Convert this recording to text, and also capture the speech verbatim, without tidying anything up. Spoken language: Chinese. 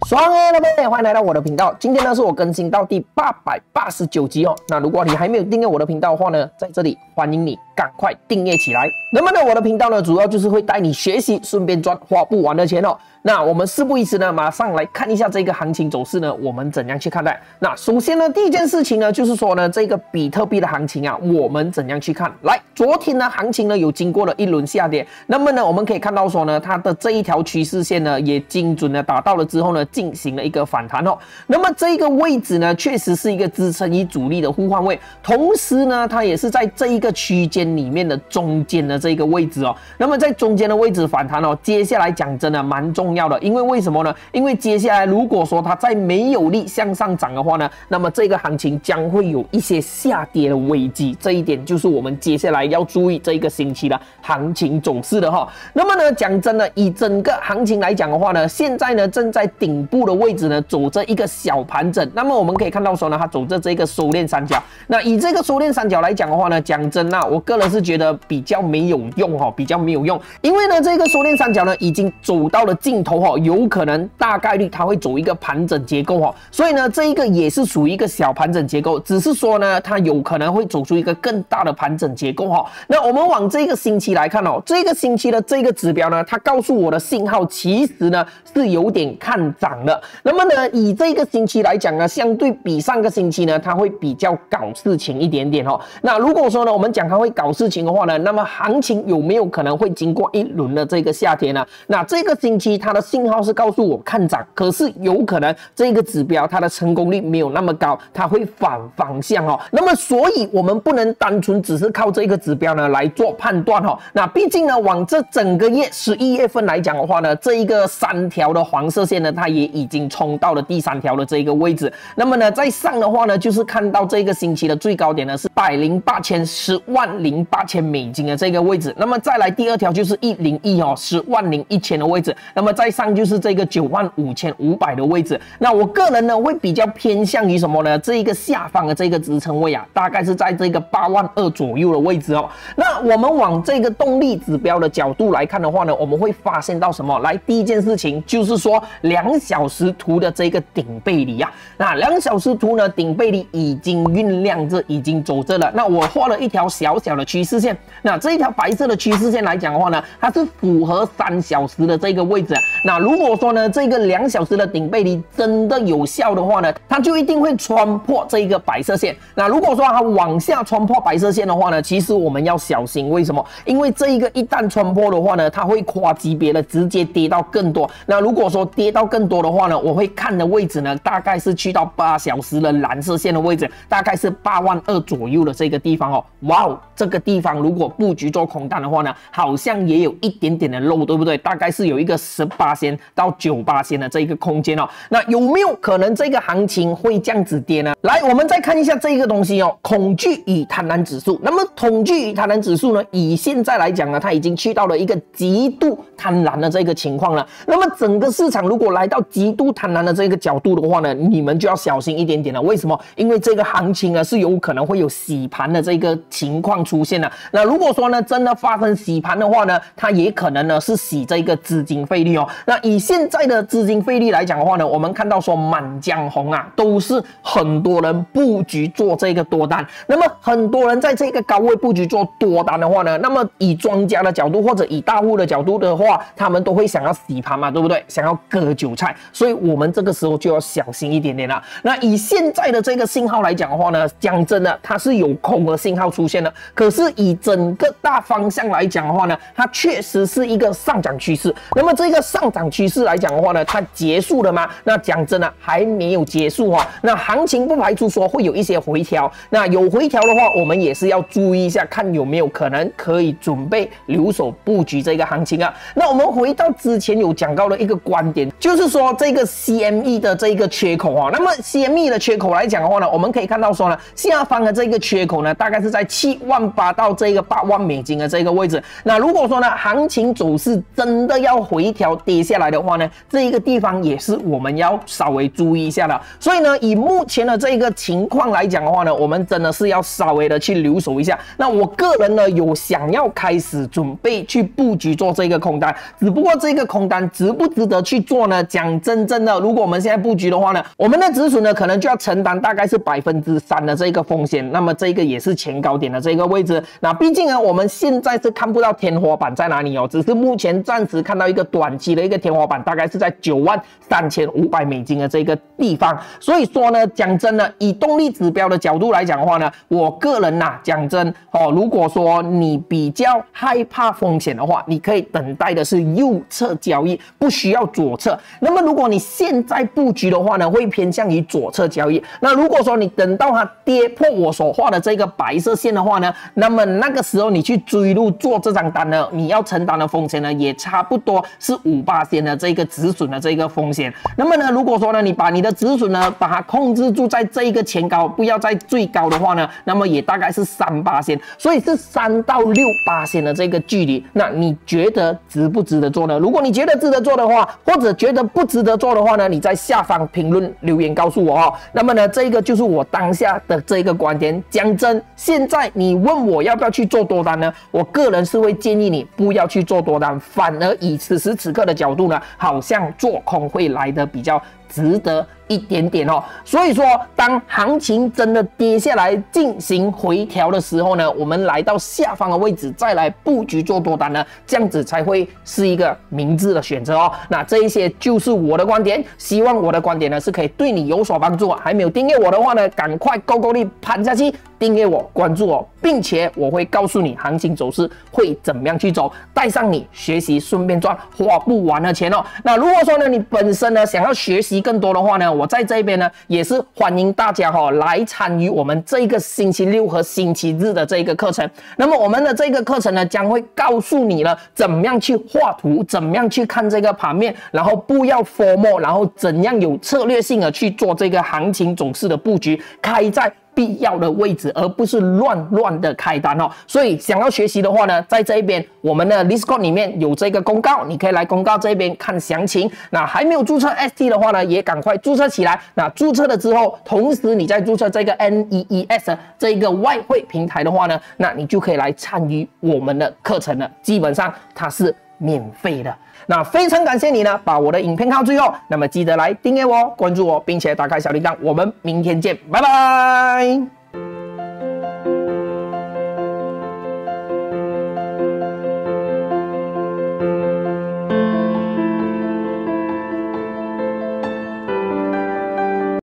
爽啊，老妹，欢迎来到我的频道。今天呢是我更新到第八百八十九集哦。那如果你还没有订阅我的频道的话呢，在这里欢迎你赶快订阅起来。那么呢，我的频道呢主要就是会带你学习，顺便赚花不完的钱哦。那我们事不宜迟呢，马上来看一下这个行情走势呢，我们怎样去看待？那首先呢，第一件事情呢，就是说呢，这个比特币的行情啊，我们怎样去看？来，昨天呢，行情呢有经过了一轮下跌，那么呢，我们可以看到说呢，它的这一条趋势线呢，也精准的达到了之后呢，进行了一个反弹哦。那么这个位置呢，确实是一个支撑与阻力的互换位，同时呢，它也是在这一个区间里面的中间的这个位置哦。那么在中间的位置反弹哦，接下来讲真的蛮重要。要的，因为为什么呢？因为接下来如果说它再没有力向上涨的话呢，那么这个行情将会有一些下跌的危机，这一点就是我们接下来要注意这一个星期的行情走势的哈。那么呢，讲真的，以整个行情来讲的话呢，现在呢正在顶部的位置呢走着一个小盘整，那么我们可以看到说呢，它走着这个收敛三角。那以这个收敛三角来讲的话呢，讲真那我个人是觉得比较没有用哈，比较没有用，因为呢这个收敛三角呢已经走到了尽头哈，有可能大概率它会走一个盘整结构哈，所以呢，这一个也是属于一个小盘整结构，只是说呢，它有可能会走出一个更大的盘整结构哈。那我们往这个星期来看哦，这个星期的这个指标呢，它告诉我的信号其实呢是有点看涨的。那么呢，以这个星期来讲呢，相对比上个星期呢，它会比较搞事情一点点哦。那如果说呢，我们讲它会搞事情的话呢，那么行情有没有可能会经过一轮的这个下跌呢？那这个星期它的信号是告诉我看涨，可是有可能这个指标它的成功率没有那么高，它会反方向哦。那么所以我们不能单纯只是靠这个指标呢来做判断哦。那毕竟呢，往这整个月十一月份来讲的话呢，这一个三条的黄色线呢，它也已经冲到了第三条的这一个位置。那么呢，在上的话呢，就是看到这个星期的最高点呢是百零八千十万零八千美金的这个位置。那么再来第二条就是一零一哦，十万零一千的位置。那么再上就是这个九万五千五百的位置。那我个人呢会比较偏向于什么呢？这一个下方的这个支撑位啊，大概是在这个八万二左右的位置哦。那我们往这个动力指标的角度来看的话呢，我们会发现到什么？来，第一件事情就是说两小时图的这个顶背离啊，那两小时图呢顶背离已经酝酿着，已经走着了。那我画了一条小小的趋势线，那这一条白色的趋势线来讲的话呢，它是符合三小时的这个位置。那如果说呢，这个两小时的顶背离真的有效的话呢，它就一定会穿破这个白色线。那如果说它往下穿破白色线的话呢，其实我们要小心。为什么？因为这一个一旦穿破的话呢，它会跨级别的直接跌到更多。那如果说跌到更多的话呢，我会看的位置呢，大概是去到八小时的蓝色线的位置，大概是八万二左右的这个地方哦。哇哦，这个地方如果布局做空单的话呢，好像也有一点点的漏，对不对？大概是有一个十八仙到九八仙的这一个空间哦。那有没有可能这个行情会这样子跌呢？来，我们再看一下这个东西哦，恐惧与贪婪指数。那么恐惧与贪婪指数呢，以现在来讲呢，它已经去到了一个极度贪婪的这个情况了。那么整个市场如果来到极度贪婪的这个角度的话呢，你们就要小心一点点了。为什么？因为这个行情呢是有可能会有洗盘的这个情况出现了。那如果说呢真的发生洗盘的话呢，它也可能呢是洗这个资金费率哦。那以现在的资金费率来讲的话呢，我们看到说满江红啊，都是很多人布局做这个多单。那么很多人在这个高位布局做多单的话呢，那么以庄家的角度或者以大户的角度的话，他们都会想要洗盘嘛，对不对？想要割韭菜，所以我们这个时候就要小心一点点了。那以现在的这个信号来讲的话呢，讲真的，它是有空的信号出现了。可是以整个大方向来讲的话呢，它确实是一个上涨趋势。那么这个上涨趋势来讲的话呢，它结束了吗？那讲真的还没有结束啊。那行情不排除说会有一些回调，那有回调的话，我们也是要注意一下，看有没有可能可以准备留守布局这个行情啊。那我们回到之前有讲到的一个观点，就是说这个 C M E 的这个缺口啊。那么 C M E 的缺口来讲的话呢，我们可以看到说呢，下方的这个缺口呢，大概是在七万八到这个八万美金的这个位置。那如果说呢，行情走势真的要回调跌下来的话呢，这一个地方也是我们要稍微注意一下的。所以呢，以目前的这个情况来讲的话呢，我们真的是要稍微的去留守一下。那我个人呢，有想要开始准备去布局做这个空单，只不过这个空单值不值得去做呢？讲讲真正的，如果我们现在布局的话呢，我们的止损呢可能就要承担大概是百分之三的这个风险。那么这个也是前高点的这个位置。那毕竟呢，我们现在是看不到天花板在哪里哦，只是目前暂时看到一个短期的一个天花板，大概是在九万三千五百美金的这个地方。所以说呢，讲真的，以动力指标的角度来讲的话呢，我个人呐、啊，讲真哦，如果说你比较害怕风险的话，你可以等待的是右侧交易，不需要左侧。那么如果你现在布局的话呢，会偏向于左侧交易。那如果说你等到它跌破我所画的这个白色线的话呢，那么那个时候你去追入做这张单呢，你要承担的风险呢，也差不多是五八仙的这个止损的这个风险。那么呢，如果说呢，你把你的止损呢，把它控制住在这一个前高，不要在最高的话呢，那么也大概是三八仙，所以是三到六八仙的这个距离。那你觉得值不值得做呢？如果你觉得值得做的话，或者觉得不值得做的话呢，你在下方评论留言告诉我哦。那么呢，这个就是我当下的这个观点。讲真，现在你问我要不要去做多单呢？我个人是会建议你不要去做多单，反而以此时此刻的角度呢，好像做空会来得比较值得一点点哦。所以说，当行情真的跌下来进行回调的时候呢，我们来到下方的位置再来布局做多单呢，这样子才会是一个明智的选择哦。那这一些就是我的观点，希望我的观点呢是可以对你有所帮助。还没有订阅我的话呢，赶快勾勾力盘下去，订阅我，关注我，并且我会告诉你行情走势会怎么样去走，带上你学习，顺便赚花不完的钱哦。那如果说呢，你本身呢想要学习更多的话呢，我在这边呢也是欢迎大家哈、哦、来参与我们这个星期六和星期日的这个课程。那么我们的这个课程呢，将会告诉你了怎么样去画图，怎么样去看这个盘面，然后不要 FOMO， 然后怎样有策略性的去做这个行情走势的布局，开在必要的位置，而不是乱乱的开单哦。所以想要学习的话呢，在这一边我们的 Discord 里面有这个公告，你可以来公告这边看详情。那还没有注册 S T 的话呢，也赶快注册起来。那注册了之后，同时你在注册这个 N E E S 这一个外汇平台的话呢，那你就可以来参与我们的课程了。基本上它是免费的。那非常感谢你呢，把我的影片看到最后。那么记得来订阅我、关注我，并且打开小铃铛。我们明天见，拜拜。